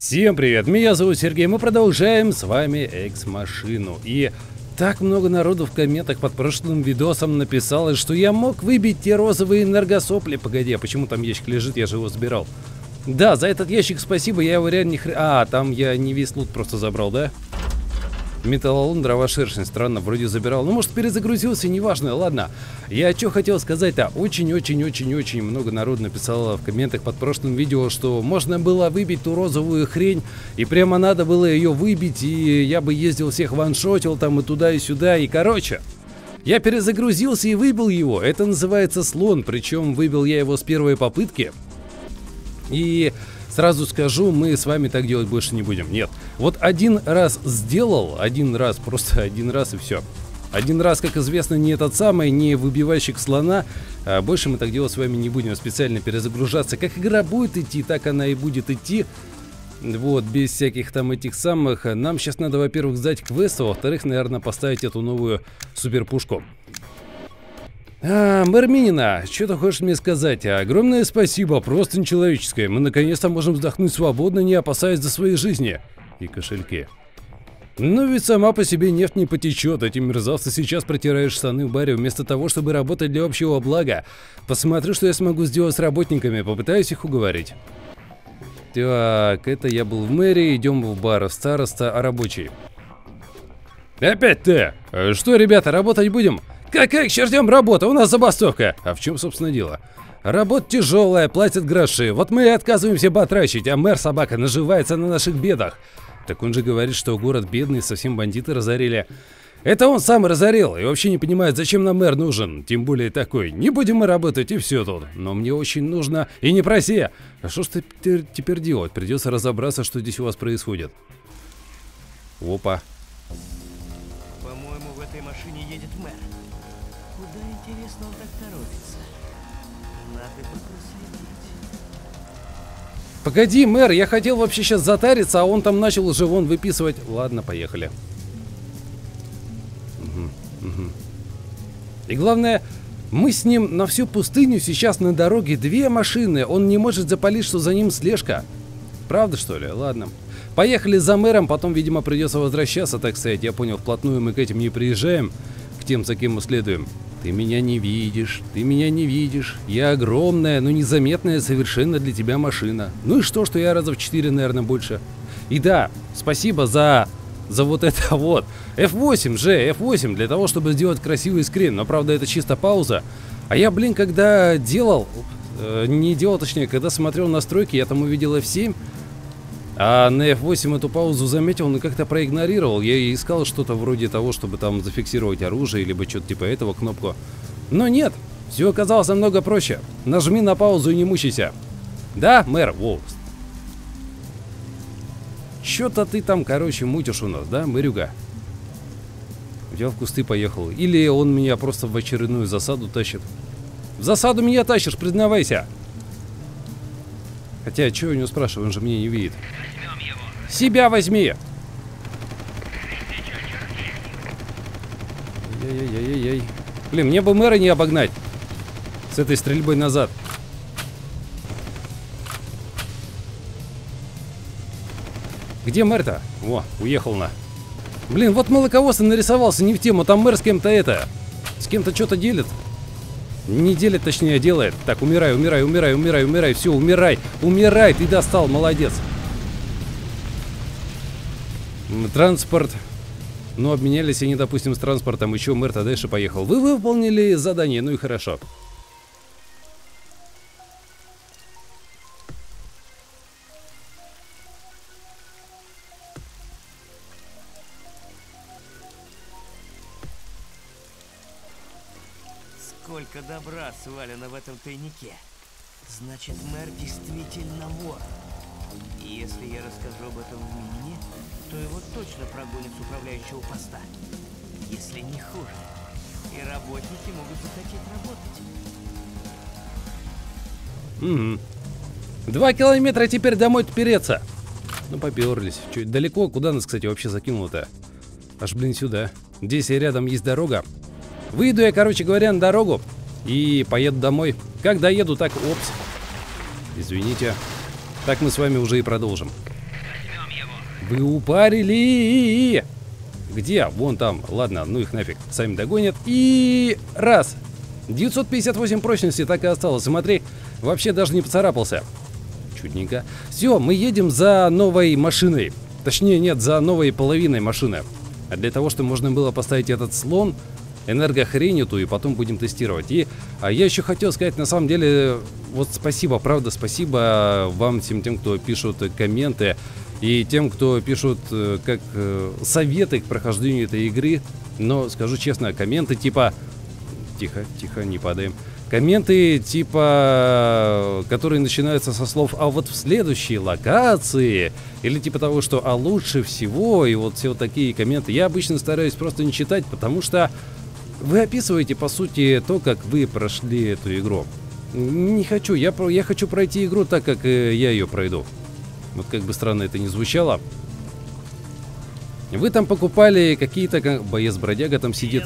Всем привет, меня зовут Сергей, мы продолжаем с вами Экс-машину. И так много народу в комментах под прошлым видосом написало, что я мог выбить те розовые энергосопли. Погоди, а почему там ящик лежит, я же его забирал. Да, за этот ящик спасибо, я его реально А, там я не весь лут просто забрал, да? Металлолом, дрова, шершень, странно, вроде забирал. Ну, может, перезагрузился, неважно, ладно. Я что хотел сказать-то, очень-очень-очень-очень много народу написало в комментах под прошлым видео, что можно было выбить ту розовую хрень, и прямо надо было ее выбить, и я бы ездил всех ваншотил там и туда, и сюда, и короче. Я перезагрузился и выбил его, это называется слон, причем выбил я его с первой попытки. И сразу скажу, мы с вами так делать больше не будем. Нет. Вот один раз сделал, просто один раз и все. Один раз, как известно, не этот самый, не выбивальщик слона. А больше мы так делать с вами не будем. Специально перезагружаться. Как игра будет идти, так она и будет идти. Вот, без всяких там этих самых. Нам сейчас надо, во-первых, сдать квест, а во-вторых, наверное, поставить эту новую суперпушку. Мэр Минина, что ты хочешь мне сказать? Огромное спасибо, просто нечеловеческое. Мы наконец-то можем вздохнуть свободно, не опасаясь за свои жизни. И кошельки. Но ведь сама по себе нефть не потечет. Эти мерзавцы сейчас протирают штаны в баре, вместо того, чтобы работать для общего блага. Посмотрю, что я смогу сделать с работниками, попытаюсь их уговорить. Так, это я был в мэрии, идем в бар. Староста, а рабочий. Опять ты! Что, ребята, работать будем? Какая к чертям работа? У нас забастовка. А в чем, собственно, дело? Работа тяжелая, платят гроши. Вот мы и отказываемся батрачить, а мэр собака наживается на наших бедах. Так он же говорит, что город бедный, совсем бандиты разорили. Это он сам разорил и вообще не понимает, зачем нам мэр нужен. Тем более такой. Не будем мы работать и все тут. Но мне очень нужно. И не проси. А что ж ты теперь делать? Придется разобраться, что здесь у вас происходит. Опа. По-моему, в этой машине едет мэр. Куда, интересно, он так торопится? Надо бы проследить. Погоди, мэр, я хотел вообще сейчас затариться, а он там начал уже вон выписывать. Ладно, поехали. И главное, мы с ним на всю пустыню сейчас на дороге две машины. Он не может запалить, что за ним слежка. Правда, что ли? Ладно. Поехали за мэром, потом, видимо, придется возвращаться, так сказать. Я понял, вплотную мы к этим не приезжаем, к тем, за кем мы следуем. Ты меня не видишь, ты меня не видишь. Я огромная, но незаметная совершенно для тебя машина. Ну и что я раза в 4, наверное, больше. И да, спасибо за вот это вот. F8 же, F8, для того, чтобы сделать красивый скрин. Но, правда, это чисто пауза. А я, блин, когда делал, точнее, когда смотрел настройки, я там увидел F7. А на F8 эту паузу заметил, но как-то проигнорировал. Я искал что-то вроде того, чтобы там зафиксировать оружие, либо что-то типа этого, кнопку. Но нет, все оказалось намного проще. Нажми на паузу и не мучайся. Да, мэр? Воу. Что-то ты там, короче, мутишь у нас, да, мэрюга? Я в кусты поехал. Или он меня просто в очередную засаду тащит. В засаду меня тащишь, признавайся. Хотя, что я у него спрашиваю, он же меня не видит. Себя возьми! Ай-яй-яй-яй-яй. Блин, мне бы мэра не обогнать. С этой стрельбой назад. Где мэр-то? О, уехал на. Блин, вот молоковоз нарисовался не в тему. Там мэр с кем-то с кем-то что-то делит. Не делит, точнее, делает. Так, умирай, умирай, умирай, умирай, умирай. Все, умирай, умирай, ты достал, молодец. Транспорт. Ну, обменялись они, допустим, с транспортом. Еще мэр-то дальше поехал. Вы выполнили задание, ну и хорошо. Сколько добра свалено в этом тайнике. Значит, мэр действительно вор. И если я расскажу об этом в Минине, то его точно прогонят с управляющего поста. Если не хуже. И работники могут захотеть работать. 2 километра теперь домой переться. Ну, поперлись. Чуть далеко. Куда нас, кстати, вообще закинуло-то? Аж, блин, сюда. Здесь рядом есть дорога. Выйду я, короче говоря, на дорогу и поеду домой. Как доеду, так... Опс. Извините. Так мы с вами уже и продолжим. Вы упарили! Где? Вон там. Ладно, ну их нафиг. Сами догонят. И раз. 958 прочности так и осталось. Смотри, вообще даже не поцарапался. Чудненько. Все, мы едем за новой машиной. Точнее, нет, за новой половиной машины. А для того, чтобы можно было поставить этот слон, энергохрень эту, и потом будем тестировать. А я еще хотел сказать, на самом деле, вот спасибо, правда, спасибо вам всем тем, кто пишут комменты, и тем, кто пишут как советы к прохождению этой игры. Но скажу честно, комменты типа... Тихо, тихо, не падаем. Комменты типа, которые начинаются со слов «а вот в следующей локации», или типа того, что «а лучше всего», и вот все вот такие комменты, я обычно стараюсь просто не читать, потому что вы описываете, по сути, то, как вы прошли эту игру. Не хочу, я хочу пройти игру так, как я ее пройду. Вот как бы странно это ни звучало. Вы там покупали какие-то... Боец-бродяга там сидит.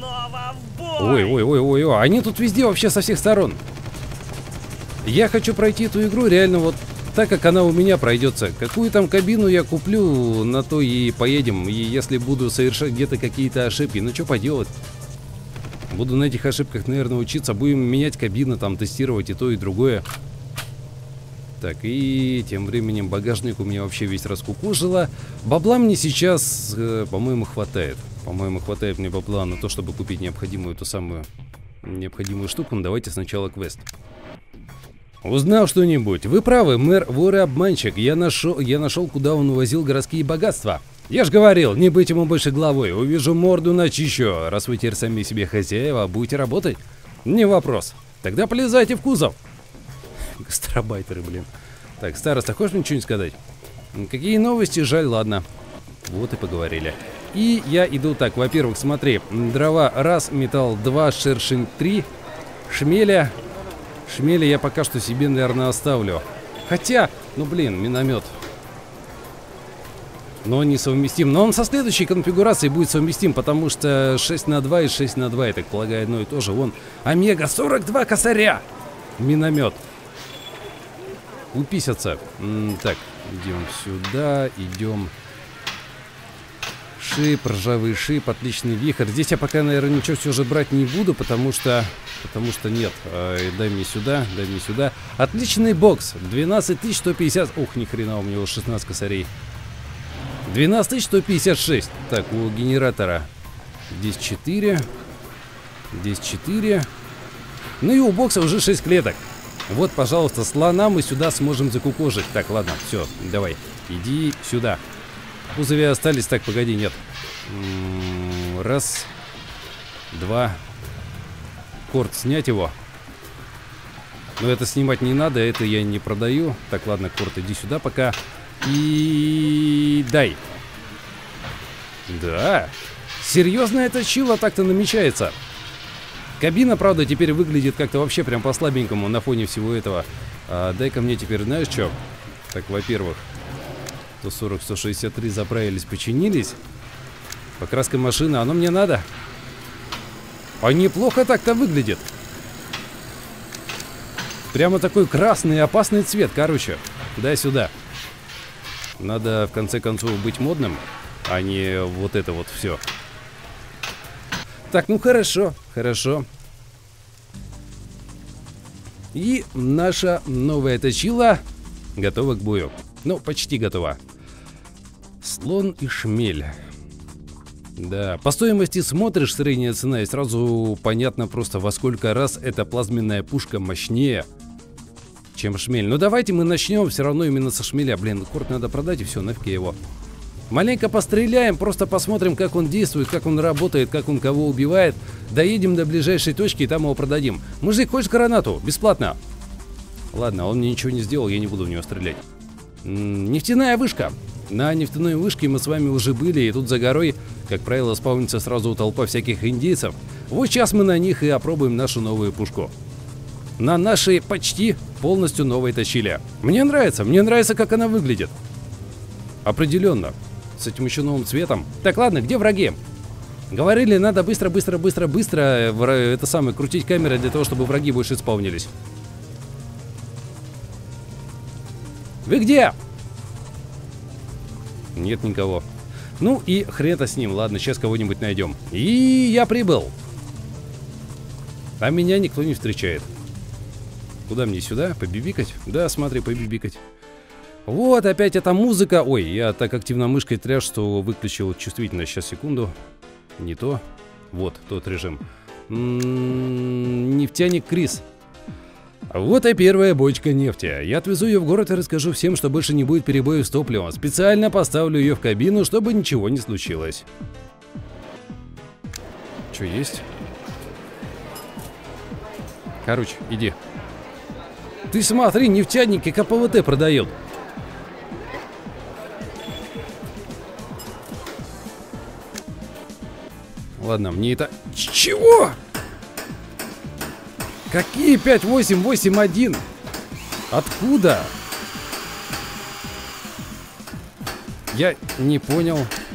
Ой, они тут везде вообще со всех сторон. Я хочу пройти эту игру реально вот так, как она у меня пройдется. Какую там кабину я куплю, на то и поедем. И если буду совершать где-то какие-то ошибки, ну что поделать. Буду на этих ошибках, наверное, учиться. Будем менять кабины, там, тестировать и то, и другое. Так, и тем временем багажник у меня вообще весь раскукужило. Бабла мне сейчас, по-моему, хватает. По-моему, хватает мне бабла на то, чтобы купить необходимую, ту самую необходимую штуку. Но давайте сначала квест. Узнал что-нибудь? Вы правы, мэр вор и обманщик. Я нашел, куда он увозил городские богатства. Я ж говорил, не быть ему больше главой. Увижу морду начищу. Раз вы теперь сами себе хозяева, будете работать? Не вопрос. Тогда полезайте в кузов. Гастарбайтеры, блин. Так, староста, хочешь мне что-нибудь сказать? Какие новости? Жаль, ладно. Вот и поговорили. И я иду так, во-первых, смотри. Дрова 1, металл 2, шершень 3. Шмеля я пока что себе, наверное, оставлю. Хотя, ну блин, миномет. Но он не совместим. Но он со следующей конфигурацией будет совместим, потому что 6 на 2 и 6 на 2, я так полагаю, одно и то же. Вон, Омега 42 косаря. Миномет. Уписятся. Так, идем сюда, идем. Шип, ржавый шип, отличный вихрь. Здесь я пока, наверное, ничего все же брать не буду, потому что нет. Дай мне сюда, дай мне сюда. Отличный бокс. 12150. Ух, ни хрена, у меня 16 косарей. 12156. Так, у генератора здесь 4. Здесь 4. Ну и у бокса уже 6 клеток. Вот, пожалуйста, слона мы сюда сможем закукожить. Так, ладно, все, давай, иди сюда. В кузове остались, так, погоди, нет. Раз, два. Корт, снять его. Но это снимать не надо, это я не продаю. Так, ладно, Корт, иди сюда пока. И дай. Да. Серьезно, это чило так-то намечается. Кабина, правда, теперь выглядит как-то вообще прям по-слабенькому на фоне всего этого. Дай-ка мне теперь, знаешь что? Так, во-первых, 140, 163 заправились, починились. Покраска машины, оно мне надо. А неплохо так-то выглядит. Прямо такой красный опасный цвет, короче. Дай сюда. Надо, в конце концов, быть модным, а не вот это вот все. Так, ну хорошо, хорошо. И наша новая точила готова к бою. Ну, почти готова. Слон и шмель. Да, по стоимости смотришь, средняя цена, и сразу понятно просто, во сколько раз эта плазменная пушка мощнее, чем шмель. Ну давайте мы начнем все равно именно со шмеля. Блин, Корт надо продать, и все, нафиг его. Маленько постреляем, просто посмотрим, как он действует, как он работает, как он кого убивает. Доедем до ближайшей точки и там его продадим. Мужик, хочешь гранату? Бесплатно. Ладно, он мне ничего не сделал, я не буду в него стрелять. Нефтяная вышка. На нефтяной вышке мы с вами уже были, и тут за горой, как правило, спавнится сразу толпа всяких индейцев. Вот сейчас мы на них и опробуем нашу новую пушку. На нашей почти полностью новой точиле. Мне нравится, как она выглядит. Определенно. С этим еще новым цветом. Так, ладно, где враги? Говорили, надо быстро это самое, крутить камеры для того, чтобы враги больше спавнились. Вы где? Нет никого. Ну и хрен-то с ним. Ладно, сейчас кого-нибудь найдем. И я прибыл. А меня никто не встречает. Куда мне, сюда? Побибикать? Да, смотри, побибикать. Вот, опять эта музыка. Ой, я так активно мышкой тряс, что выключил чувствительность. Сейчас, секунду. Не то. Вот, тот режим. Нефтяник Крис. Вот и первая бочка нефти. Я отвезу ее в город и расскажу всем, что больше не будет перебоев с топливом. Специально поставлю ее в кабину, чтобы ничего не случилось. Что есть? Короче, иди. Ты смотри, нефтяник и КПВТ продает. Ладно, мне это... Чего? Какие 5881? Откуда? Я не понял.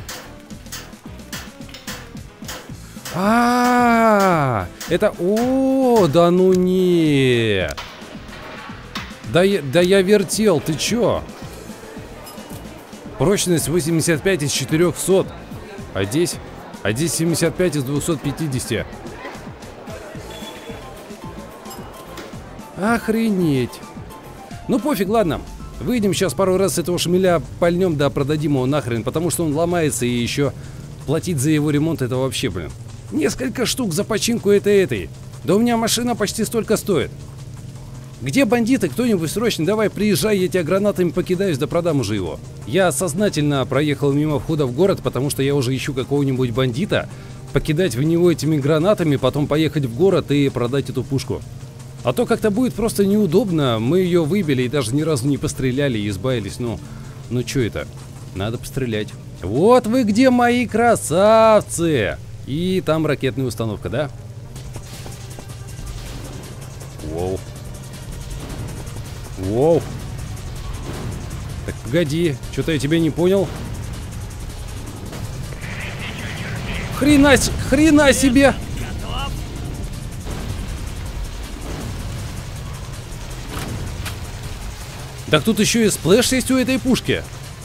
Это... О, да ну не. Да я вертел, ты чё? Прочность 85 из 400. А здесь 75 из 250. Охренеть. Ну пофиг, ладно. Выйдем сейчас пару раз с этого шмеля, пальнем, да продадим его нахрен, потому что он ломается, и еще платить за его ремонт — это вообще, блин. Несколько штук за починку этой. Да у меня машина почти столько стоит. Где бандиты? Кто-нибудь срочно давай приезжай, я тебя гранатами покидаюсь, да продам уже его. Я сознательно проехал мимо входа в город, потому что я уже ищу какого-нибудь бандита, покидать в него этими гранатами, потом поехать в город и продать эту пушку. А то как-то будет просто неудобно. Мы ее выбили и даже ни разу не постреляли и избавились. Ну что это? Надо пострелять. Вот вы где, мои красавцы! И там ракетная установка, да? Воу. Воу. Так, погоди. Что-то я тебя не понял. Хрена себе! Так тут еще и сплэш есть у этой пушки.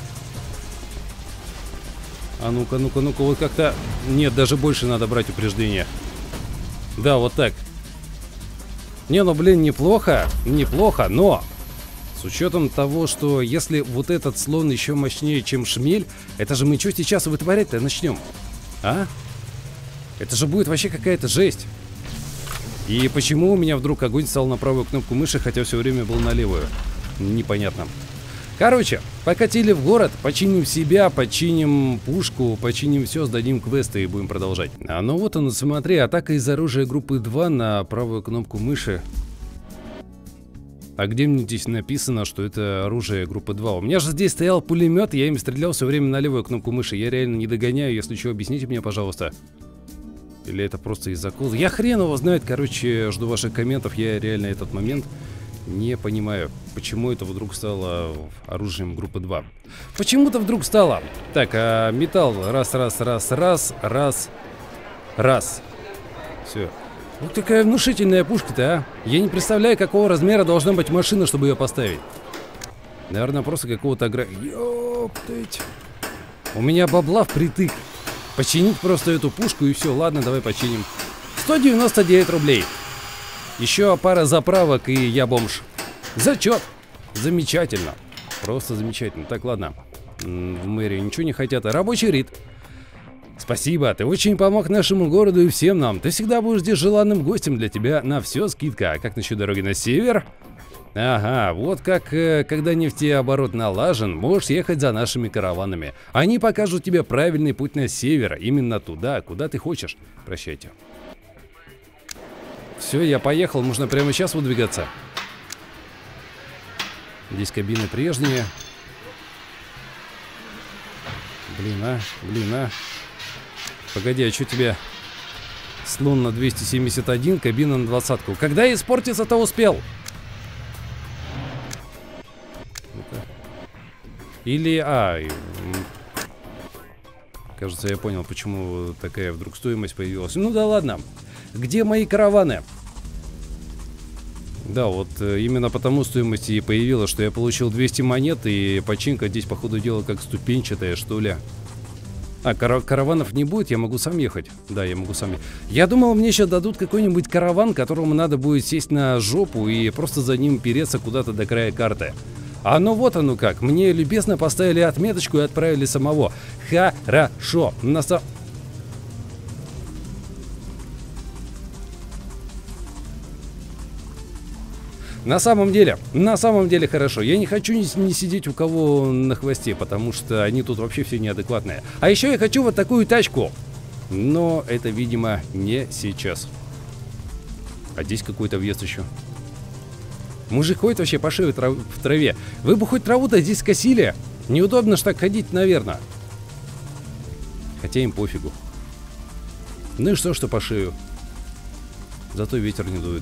А ну-ка, вот как-то... Нет, даже больше надо брать упреждение. Да, вот так. Не, ну блин, неплохо, но... С учетом того, что если вот этот слон еще мощнее, чем шмель, это же мы что сейчас вытворять-то начнем? А? Это же будет вообще какая-то жесть. И почему у меня вдруг огонь стал на правую кнопку мыши, хотя все время был на левую? Непонятно. Короче, покатили в город, починим себя, починим пушку, починим все, сдадим квесты и будем продолжать. А ну вот он, смотри, атака из оружия группы 2 на правую кнопку мыши. А где мне здесь написано, что это оружие группы 2? У меня же здесь стоял пулемет, я им стрелял все время на левую кнопку мыши. Я реально не догоняю, если что, объясните мне, пожалуйста. Или это просто из-за козы? Я хрен его знает, короче, жду ваших комментов, я реально этот момент не понимаю, почему это вдруг стало оружием группы 2. Почему-то вдруг стало. Так, а металл, раз. Все. Вот какая внушительная пушка-то, а. Я не представляю, какого размера должна быть машина, чтобы ее поставить. Наверное, просто какого-то Ёптать. У меня бабла впритык. Починить просто эту пушку и все. Ладно, давай починим. 199 рублей. Еще пара заправок, и я бомж. Зачет. Замечательно. Просто замечательно. Так, ладно. В мэрии ничего не хотят. Рабочий рит. Спасибо, ты очень помог нашему городу и всем нам. Ты всегда будешь здесь желанным гостем, для тебя на все скидка. А как насчет дороги на север? Ага, вот как, когда нефтеоборот налажен, можешь ехать за нашими караванами. Они покажут тебе правильный путь на север, именно туда, куда ты хочешь. Прощайте. Все, я поехал, можно прямо сейчас выдвигаться. Здесь кабины прежние. Блин, а. Погоди, а что тебе? Слон на 271, кабина на 20-ку. Когда испортиться-то успел? Или... кажется, я понял, почему такая вдруг стоимость появилась. Ну да ладно. Где мои караваны? Да, вот именно потому стоимость и появилась, что я получил 200 монет, и починка здесь, по ходу дела, как ступенчатая, что ли. А, караванов не будет, я могу сам ехать. Да, я могу сам ехать. Я думал, мне сейчас дадут какой-нибудь караван, которому надо будет сесть на жопу и просто за ним переться куда-то до края карты. А ну вот оно как. Мне любезно поставили отметочку и отправили самого. Хорошо. На самом деле хорошо. Я не хочу не сидеть у кого на хвосте, потому что они тут вообще все неадекватные. А еще я хочу вот такую тачку. Но это, видимо, не сейчас. А здесь какой-то въезд еще. Мужик ходит вообще по шее в траве. Вы бы хоть траву-то здесь скосили. Неудобно ж так ходить, наверное. Хотя им пофигу. Ну и что по шею? Зато ветер не дует.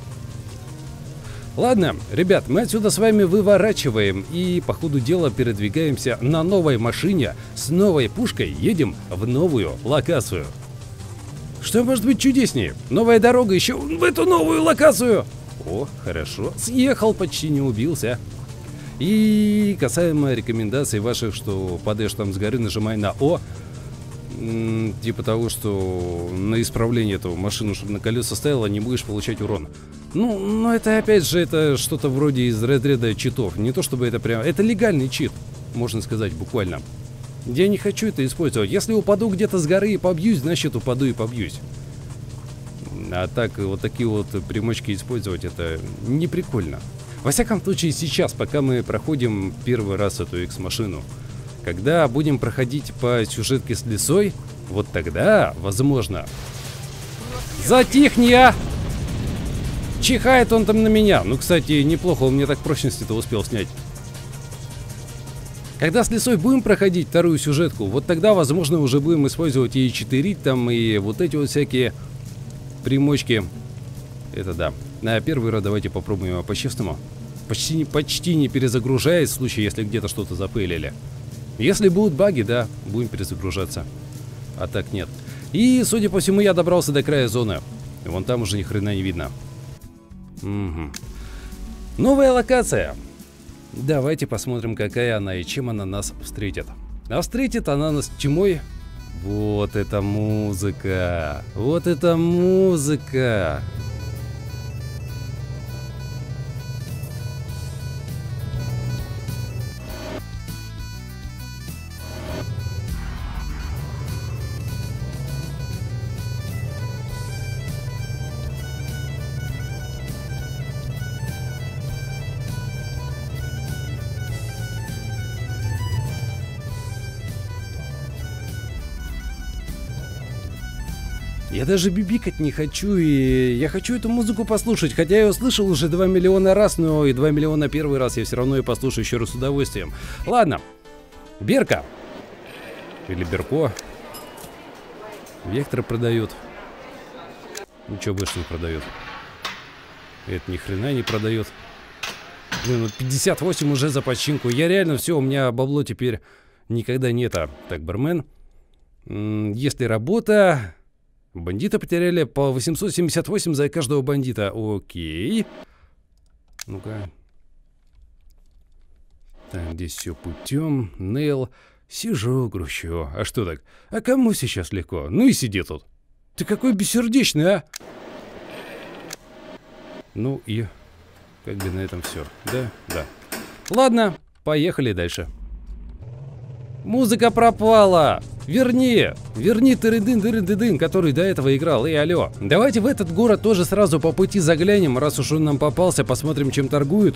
Ладно, ребят, мы отсюда с вами выворачиваем и по ходу дела передвигаемся на новой машине с новой пушкой, едем в новую локацию. Что может быть чудеснее? Новая дорога еще в эту новую локацию. О, хорошо, съехал, почти не убился. И касаемо рекомендаций ваших, что падаешь там с горы, нажимай на О. Типа того, что на исправление этого машину, чтобы на колеса ставила, не будешь получать урон. Ну, это опять же, это что-то вроде из разряда читов. Не то чтобы это прям... Это легальный чит, можно сказать, буквально. Я не хочу это использовать. Если упаду где-то с горы и побьюсь, значит упаду и побьюсь. А так, вот такие вот примочки использовать, это не прикольно. Во всяком случае, сейчас, пока мы проходим первый раз эту X-машину. Когда будем проходить по сюжетке с лисой, вот тогда, возможно... Затихни, а! Чихает он там на меня. Ну, кстати, неплохо, он мне так прочности-то успел снять. Когда с лисой будем проходить вторую сюжетку, вот тогда, возможно, уже будем использовать и читерить там, и вот эти вот всякие примочки. Это да. На первый раз давайте попробуем его по-честному. Почти не перезагружаясь, в случае, если где-то что-то запылили. Если будут баги, да, будем перезагружаться. А так нет. И, судя по всему, я добрался до края зоны. Вон там уже ни хрена не видно. Угу. Новая локация. Давайте посмотрим, какая она и чем она нас встретит. А встретит она нас тьмой. Вот это музыка. Вот это музыка. Я даже бибикать не хочу, и я хочу эту музыку послушать, хотя я ее слышал уже 2 миллиона раз, но и 2 миллиона первый раз я все равно ее послушаю еще раз с удовольствием. Ладно, Берка. Или Берко. Вектор продает. Ничего больше не продает. Это ни хрена не продает. Блин, ну 58 уже за починку. Я реально все, у меня бабло теперь никогда нет. Так, бармен. Если работа... Бандита потеряли по 878 за каждого бандита. Окей. Ну-ка. Так, здесь все путем. Нейл. Сижу, грущу. А что так? А кому сейчас легко? Ну и сиди тут. Ты какой бессердечный, а? Ну и... Как бы на этом все. Да? Да. Ладно, поехали дальше. Музыка пропала! Верни тыры-дын, который до этого играл. Эй, алло. Давайте в этот город тоже сразу по пути заглянем, раз уж он нам попался, посмотрим, чем торгуют.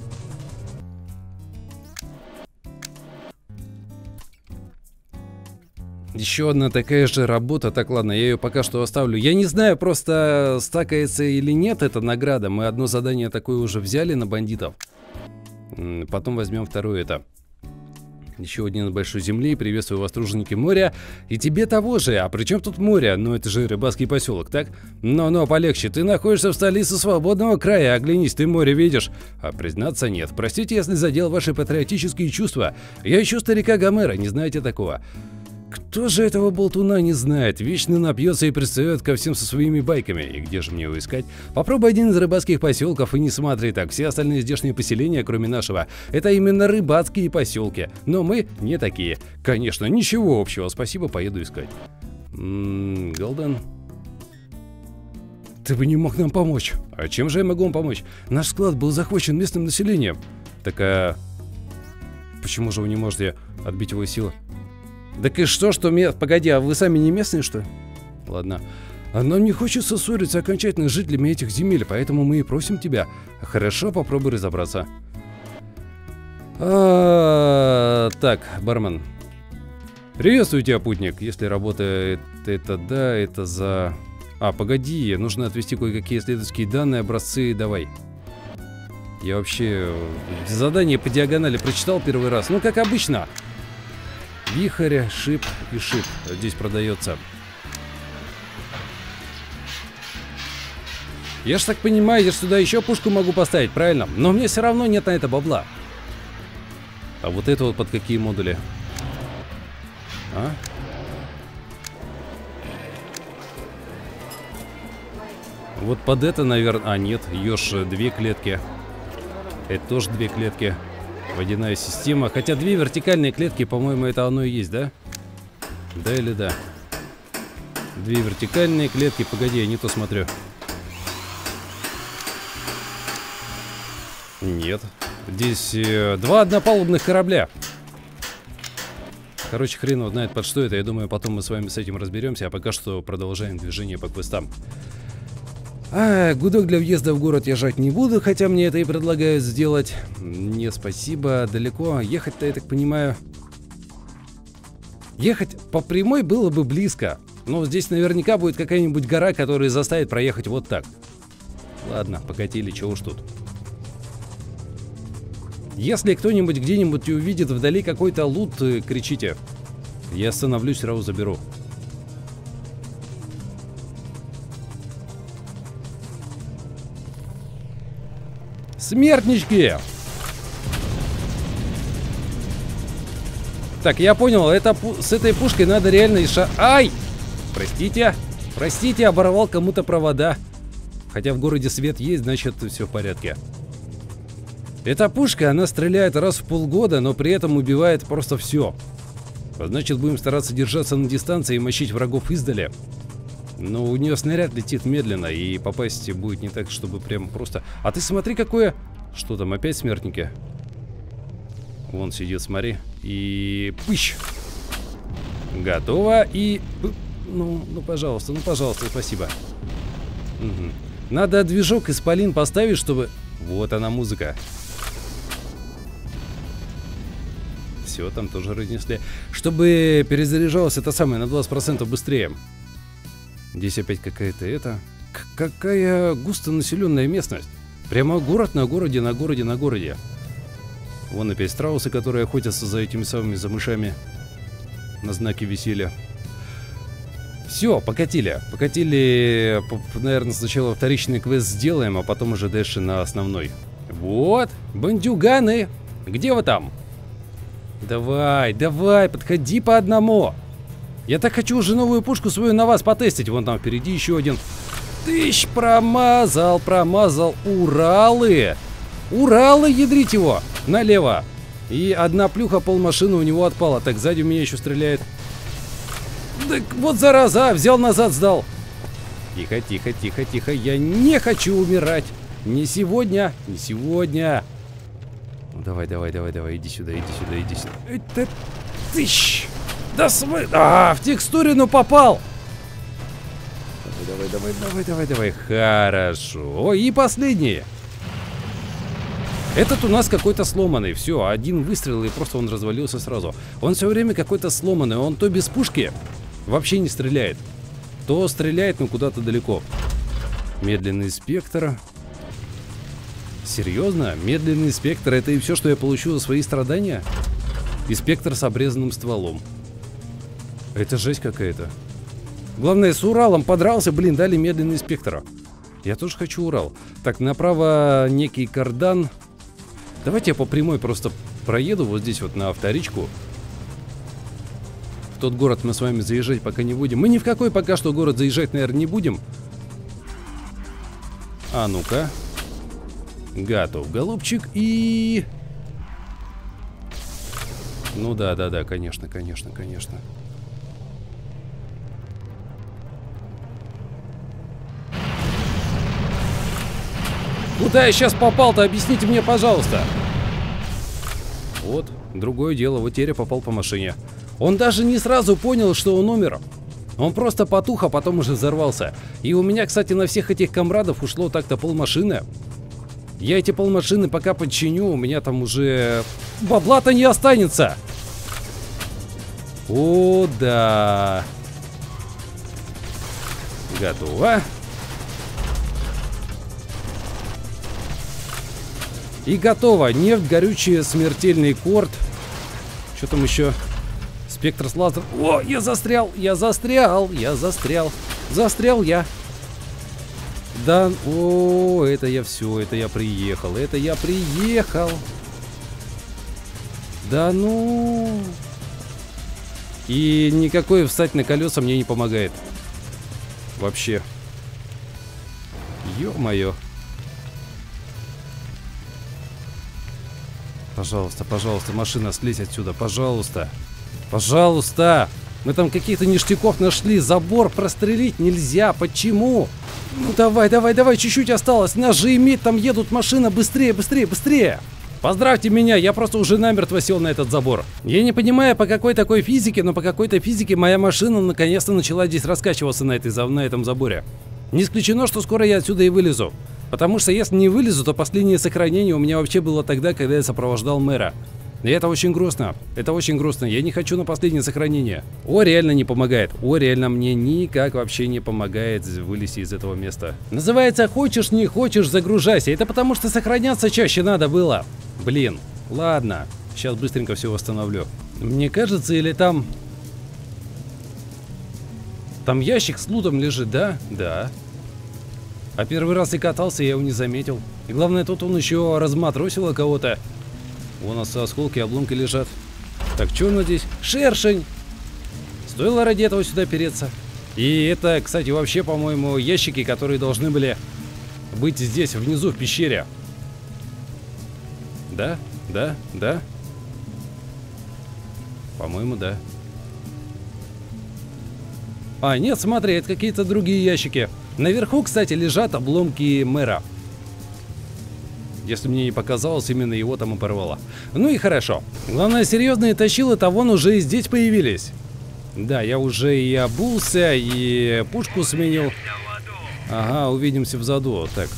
Еще одна такая же работа. Так, ладно, я ее пока что оставлю. Я не знаю, просто стакается или нет эта награда. Мы одно задание такое уже взяли на бандитов. Потом возьмем второе это. Еще один на большой земле. Приветствую вас, труженики моря. И тебе того же. А при чем тут море? Ну, это же рыбацкий поселок, так? Но полегче. Ты находишься в столице свободного края. Оглянись, ты море видишь? А признаться, нет. Простите, если задел ваши патриотические чувства. Я ищу старика Гомера. Не знаете такого? Кто же этого болтуна не знает? Вечно напьется и пристает ко всем со своими байками. И где же мне его искать? Попробуй один из рыбацких поселков и не смотри так. Все остальные здешние поселения, кроме нашего, это именно рыбацкие поселки. Но мы не такие. Конечно, ничего общего. Спасибо, поеду искать. Голден. Ты бы не мог нам помочь. А чем же я могу вам помочь? Наш склад был захвачен местным населением. Так почему же вы не можете отбить его силы? Так и что, Погоди, а вы сами не местные, что ли? Ладно. А нам не хочется ссориться окончательно с жителями этих земель, поэтому мы и просим тебя. Хорошо, попробуй разобраться. Так, бармен. Приветствую тебя, путник. Если работает это да, это за... Погоди, нужно отвести кое-какие исследовательские данные, образцы, давай. Я вообще задание по диагонали прочитал первый раз. Ну, как обычно. Вихрь, шип и шип. Здесь продается. Я ж так понимаю, я ж сюда еще пушку могу поставить, правильно? Но мне все равно нет на это бабла. А вот это вот под какие модули? Вот под это, наверное... нет, ее ж 2 клетки. Это тоже 2 клетки. Водяная система. Хотя 2 вертикальные клетки, по-моему, это оно и есть, да? Да или да? 2 вертикальные клетки. Погоди, я не то смотрю. Нет. Здесь 2 однопалубных корабля. Короче, хрен его знает под что это. Я думаю, потом мы с вами с этим разберемся. А пока что продолжаем движение по квестам. Гудок для въезда в город я жать не буду, хотя мне это и предлагают сделать. Не, спасибо, далеко. Ехать-то, я так понимаю... Ехать по прямой было бы близко. Но здесь наверняка будет какая-нибудь гора, которая заставит проехать вот так. Ладно, покатили, чего уж тут. Если кто-нибудь где-нибудь увидит вдали какой-то лут, кричите. Я остановлюсь, сразу заберу. Смертнички! Так, я понял, с этой пушкой надо реально Ай! Простите, простите, оборвал кому-то провода. Хотя в городе свет есть, значит все в порядке. Эта пушка, она стреляет раз в полгода, но при этом убивает просто все. Значит, будем стараться держаться на дистанции и мочить врагов издали. Но у нее снаряд летит медленно, и попасть будет не так, чтобы прям просто... А ты смотри, какое... Что там, опять смертники? Вон сидит, смотри. И... Пыщ! Готово. И... Ну, пожалуйста, спасибо. Угу. Надо движок исполин поставить, чтобы... Вот она, музыка. Все, там тоже разнесли. Чтобы перезаряжалось это самое на 20% быстрее. Здесь опять какая-то какая густонаселенная местность. Прямо город на городе, на городе, на городе. Вон опять страусы, которые охотятся за этими самыми замышами. На знаке веселья. Все, покатили. Покатили, наверное, сначала вторичный квест сделаем, а потом уже дальше на основной. Вот, бандюганы. Где вы там? Давай, давай, подходи по одному. Я так хочу уже новую пушку свою на вас потестить. Вон там впереди еще один. Тыщ, промазал. Уралы. Уралы, ядрить его. Налево. И одна плюха, полмашины у него отпала. Так, сзади у меня еще стреляет. Так вот зараза, взял назад, сдал. Тихо, тихо, тихо, тихо. Я не хочу умирать. Не сегодня, не сегодня. Ну, давай, давай, давай, давай, иди сюда, иди сюда, иди сюда. Это тыщ. Да смысл. В текстурину попал. Давай, давай, давай, давай, давай. Хорошо. И последний. Этот у нас какой-то сломанный. Все, один выстрел, и просто он развалился сразу. Он все время какой-то сломанный. Он то без пушки вообще не стреляет, то стреляет, но куда-то далеко. Медленный спектр. Серьезно? Медленный спектр — это и все, что я получу за свои страдания? И спектр с обрезанным стволом. Это жесть какая-то. Главное, с Уралом подрался, блин, дали медленный спектр. Я тоже хочу Урал. Так, направо некий кардан. Давайте я по прямой просто проеду вот здесь вот на вторичку. В тот город мы с вами заезжать пока не будем. Мы ни в какой пока что город заезжать, наверное, не будем. А ну-ка. Готов, голубчик. И... Ну да, конечно. Куда я сейчас попал-то? Объясните мне, пожалуйста. Вот, другое дело. Вот теперь я попал по машине. Он даже не сразу понял, что он умер. Он просто потух, а потом уже взорвался. И у меня, кстати, на всех этих комрадов ушло так-то полмашины. Я эти полмашины пока подчиню, у меня там уже бабла-то не останется. О, да. Готово. И готово. Нефть, горючее, смертельный корд. Что там еще? Спектр с лазером. О, я застрял. Застрял я. Да, о, это я все, это я приехал. Да ну. И никакое встать на колеса мне не помогает. Вообще. Ё-моё. Пожалуйста, машина, слезь отсюда, пожалуйста. Мы там каких-то ништяков нашли. Забор прострелить нельзя. Почему? Ну давай, чуть-чуть осталось. Нас же иметь, там едут машины. Быстрее. Поздравьте меня, я просто уже намертво сел на этот забор. Я не понимаю, по какой такой физике, но по какой-то физике моя машина наконец-то начала здесь раскачиваться на этом заборе. Не исключено, что скоро я отсюда и вылезу. Потому что если не вылезу, то последнее сохранение у меня вообще было тогда, когда я сопровождал мэра. И это очень грустно. Я не хочу на последнее сохранение. О, реально не помогает. Реально мне никак вообще не помогает вылезти из этого места. Называется, хочешь не хочешь, загружайся. Это потому что сохраняться чаще надо было. Блин, ладно. Сейчас быстренько все восстановлю. Мне кажется, или там... Там ящик с лутом лежит, да? Да. А первый раз и катался, я его не заметил. И главное, тут он еще разматросил кого-то. У нас осколки, обломки лежат. Так, что у нас здесь? Шершень! Стоило ради этого сюда переться. И это, кстати, вообще, по-моему, ящики, которые должны были быть здесь, внизу, в пещере. Да? По-моему, да. А, нет, смотри, это какие-то другие ящики. Наверху, кстати, лежат обломки мэра. Если мне не показалось, именно его там и порвало. Ну и хорошо. Главное, серьезные точилы-то вон уже и здесь появились. Да, я уже и обулся, и пушку сменил. Ага, увидимся в заду. Так.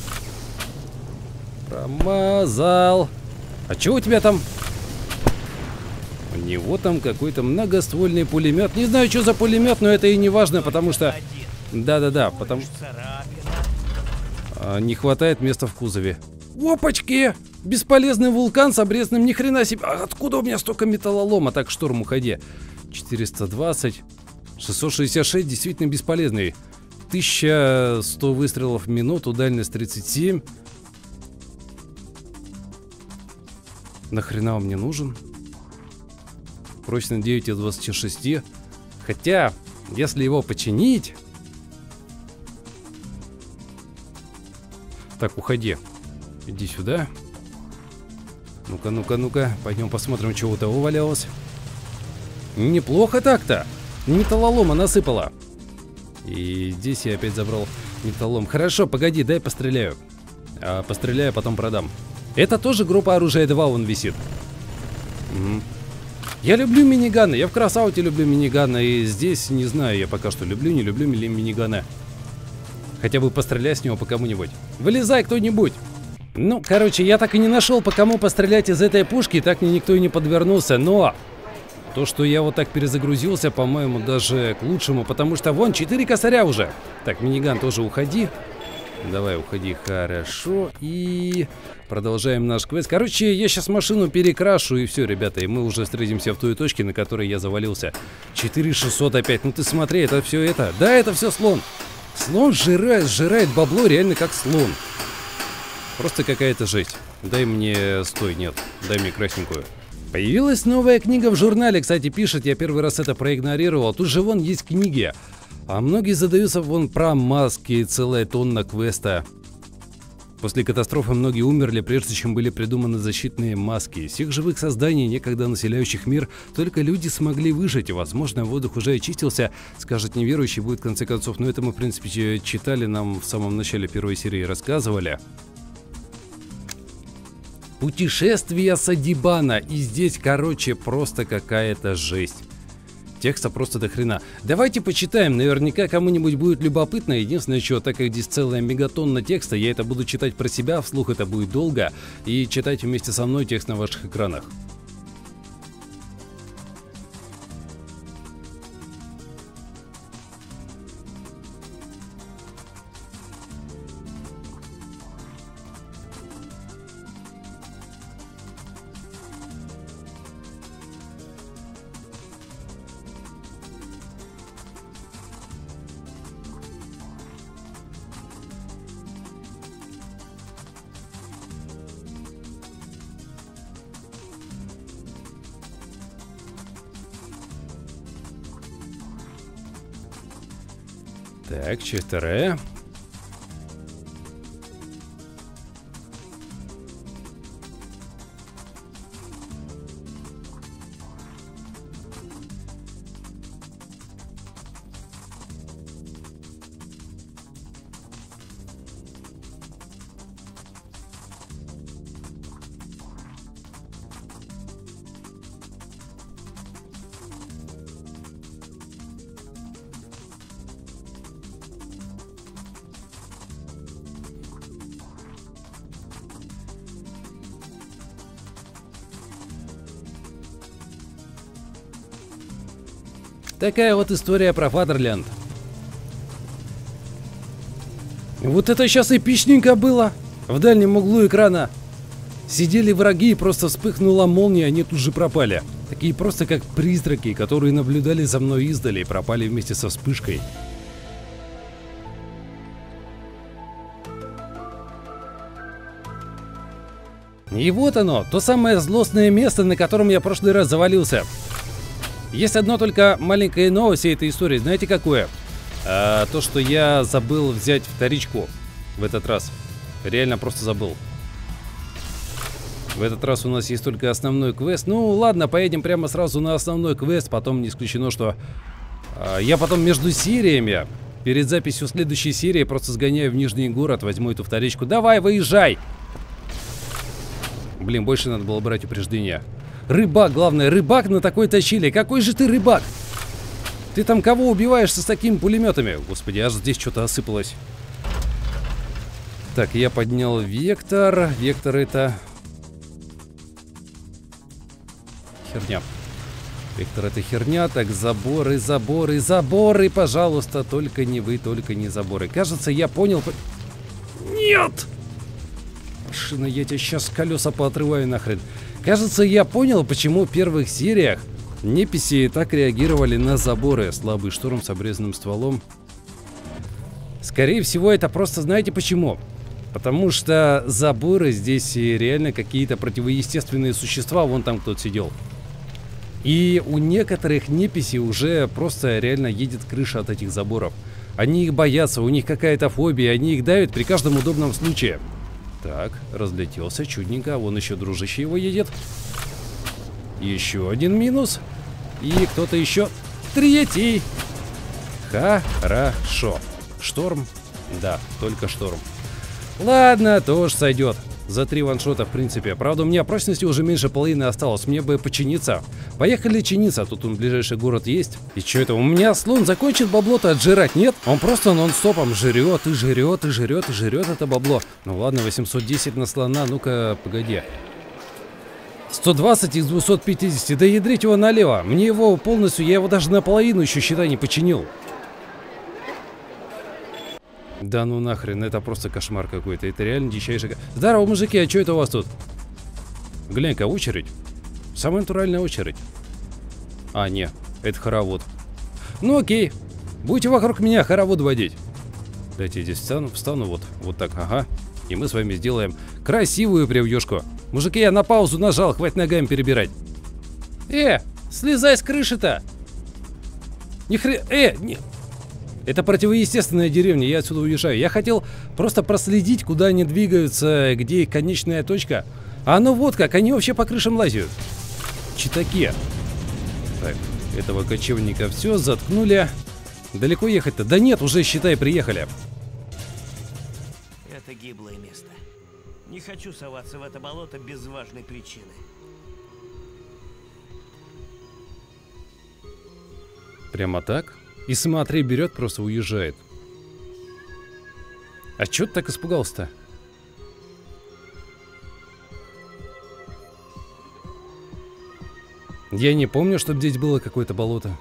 Промазал. А что у тебя там? У него там какой-то многоствольный пулемет. Не знаю, что за пулемет, но это и не важно, потому что... Да, потому что... Не хватает места в кузове. Опачки! Бесполезный вулкан с обрезанным, ни хрена себе. А откуда у меня столько металлолома? Так, шторм, уходи. 420. 666, действительно бесполезный. 1100 выстрелов в минуту, дальность 37. Нахрена он мне нужен? Прочность 9 из 26. Хотя, если его починить... Так, уходи. Иди сюда. Ну-ка. Пойдем посмотрим, что у того валялось. Неплохо так-то. Металлолома насыпала. И здесь я опять забрал металлолом. Хорошо, погоди, дай постреляю. Постреляю, потом продам. Это тоже группа оружия 2, он висит. Я люблю миниганы. Я в Красауте люблю миниганы. И здесь, не знаю, я пока что люблю, не люблю миниганы. Хотя бы пострелять с него по кому-нибудь. Вылезай кто-нибудь. Ну, короче, я так и не нашел, по кому пострелять из этой пушки. Так мне никто и не подвернулся. Но то, что я вот так перезагрузился, по-моему, даже к лучшему. Потому что вон 4 косаря уже. Так, миниган тоже уходи. Давай, уходи, хорошо. И продолжаем наш квест. Короче, я сейчас машину перекрашу и все, ребята. И мы уже встретимся в той точке, на которой я завалился. 4600 опять. Ну ты смотри, это все это. Да, это все слон. Слон сжирает бабло реально как слон. Просто какая-то жесть. Дай мне... Стой, нет. Дай мне красненькую. Появилась новая книга в журнале, кстати, пишет, я первый раз это проигнорировал. Тут же вон есть книги. А многие задаются вон про маски, целая тонна квеста. После катастрофы многие умерли, прежде чем были придуманы защитные маски. Из всех живых созданий, некогда населяющих мир, только люди смогли выжить. Возможно, воздух уже очистился, скажет неверующий, будет в конце концов. Но это мы, в принципе, читали, нам в самом начале первой серии рассказывали. Путешествие Садибана. И здесь, короче, просто какая-то жесть. Текста просто до хрена. Давайте почитаем, наверняка кому-нибудь будет любопытно. Единственное, что, так как здесь целая мегатонна текста, я это буду читать про себя, вслух это будет долго. И читать вместе со мной текст на ваших экранах. Так, читере. Такая вот история про Фадерленд. Вот это сейчас эпичненько было. В дальнем углу экрана сидели враги, и просто вспыхнула молния, они тут же пропали. Такие просто как призраки, которые наблюдали за мной издали и пропали вместе со вспышкой. И вот оно, то самое злостное место, на котором я в прошлый раз завалился. Есть одно только маленькое но всей этой истории. Знаете какое? То, что я забыл взять вторичку в этот раз. Реально просто забыл. В этот раз у нас есть только основной квест. Ну ладно, поедем прямо сразу на основной квест. Потом не исключено, что я потом между сериями, перед записью следующей серии, просто сгоняю в Нижний город, возьму эту вторичку. Давай, выезжай! Блин, больше надо было брать упреждение. Рыбак, главное, рыбак на такой тащили. Какой же ты рыбак? Ты там кого убиваешься с такими пулеметами? Господи, аж здесь что-то осыпалось. Так, я поднял вектор. Вектор это... херня. Вектор это херня. Так, заборы, заборы, заборы, пожалуйста. Только не вы, только не заборы. Кажется, я понял... Нет! Машина, я тебе сейчас колеса поотрываю нахрен. Кажется, я понял, почему в первых сериях неписи так реагировали на заборы. Слабый шторм с обрезанным стволом. Скорее всего, это просто, знаете почему? Потому что заборы здесь реально какие-то противоестественные существа. Вон там кто-то сидел. И у некоторых неписей уже просто реально едет крыша от этих заборов. Они их боятся, у них какая-то фобия, они их давят при каждом удобном случае. Так, разлетелся чудненько. Вон еще дружище его едет. Еще один минус. И кто-то еще. Третий. Хорошо. Шторм? Да, только шторм. Ладно, тоже сойдет. За 3 ваншота, в принципе. Правда, у меня прочности уже меньше половины осталось. Мне бы починиться. Поехали чиниться. Тут он ближайший город есть. И что это? У меня слон закончит бабло-то отжирать, нет? Он просто нон-стопом жрет и жрет, и жрет, и жрет это бабло. Ну ладно, 810 на слона. Ну-ка, погоди. 120 из 250. Да ядрить его налево. Мне его полностью, я его даже наполовину еще, считай, не починил. Да ну нахрен, это просто кошмар какой-то. Это реально дичайший... Здорово, мужики, а что это у вас тут? Глянь-ка, очередь. Самая натуральная очередь. А, не, это хоровод. Ну окей, будете вокруг меня хоровод водить. Дайте я здесь встану вот так, ага. И мы с вами сделаем красивую превьюшку. Мужики, я на паузу нажал, хватит ногами перебирать. Слезай с крыши-то! Не... Это противоестественная деревня, я отсюда уезжаю. Я хотел просто проследить, куда они двигаются, где их конечная точка. А ну вот как, они вообще по крышам лазят. Читаки. Так, этого кочевника все, заткнули. Далеко ехать-то? Да нет, уже, считай, приехали. Это гиблое место. Не хочу соваться в это болото без важной причины. Прямо так? И смотри, берет, просто уезжает. А чё ты так испугался-то? Я не помню, чтобы здесь было какое-то болото.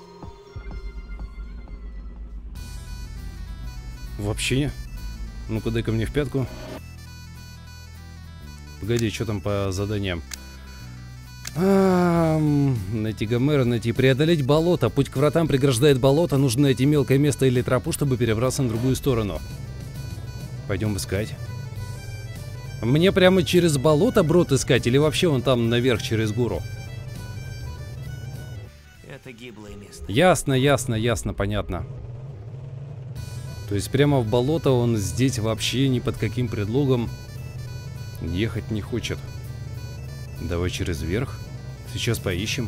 Вообще. Ну-ка, дай-ка мне в пятку. Погоди, что там по заданиям? Найти Гомера, найти, преодолеть болото. Путь к вратам преграждает болото. Нужно найти мелкое место или тропу, чтобы перебраться на другую сторону. Пойдем искать. Мне прямо через болото брод искать или вообще вон там наверх через гору? Это гиблое место. Ясно, ясно, ясно, понятно. То есть прямо в болото он здесь вообще ни под каким предлогом ехать не хочет. Давай через верх. Сейчас поищем.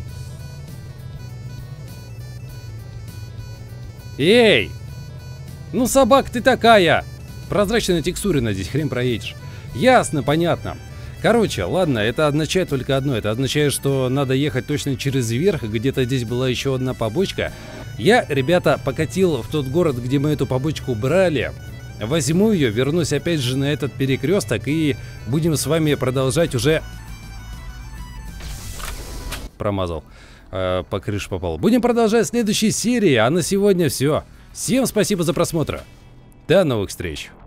Эй! Ну, собак ты такая! Прозрачная текстурина здесь, хрен проедешь. Ясно, понятно. Короче, ладно, это означает только одно. Это означает, что надо ехать точно через верх. Где-то здесь была еще одна побочка. Я, ребята, покатил в тот город, где мы эту побочку брали. Возьму ее, вернусь опять же на этот перекресток и будем с вами продолжать уже... Промазал. По крыше попал. Будем продолжать в следующей серии. А на сегодня все. Всем спасибо за просмотр. До новых встреч.